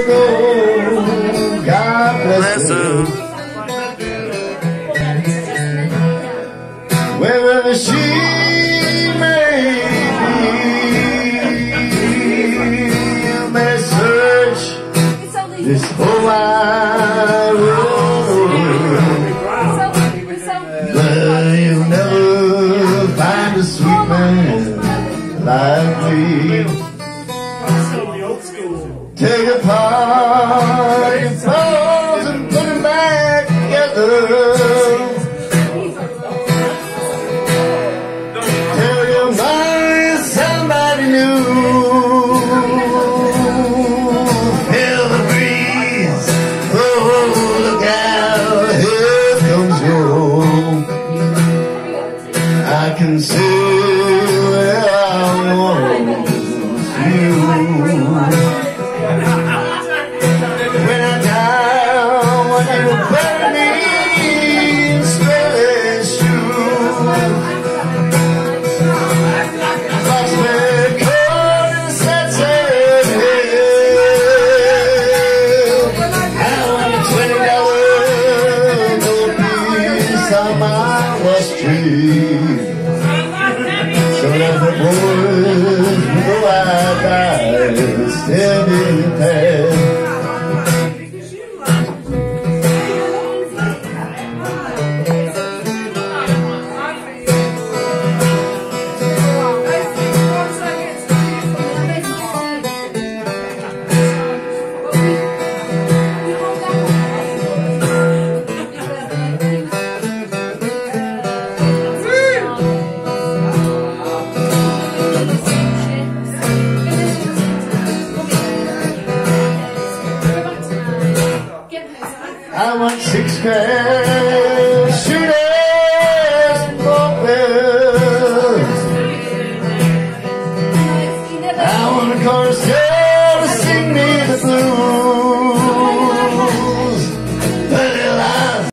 ago. God bless her. Wherever she may search this whole wide world, but you'll never find a sweet man like me. Take apart your flaws and put them back together. Tell your mind somebody new. Feel the breeze. Oh, look out, here comes home. I can see where I want you. When I'm down, when you bury me in smelly shoes, box me cold and sensitive. I want $20 gold piece on my West Street. So that the boys with the white eyes still be prepared. I want $6 grand.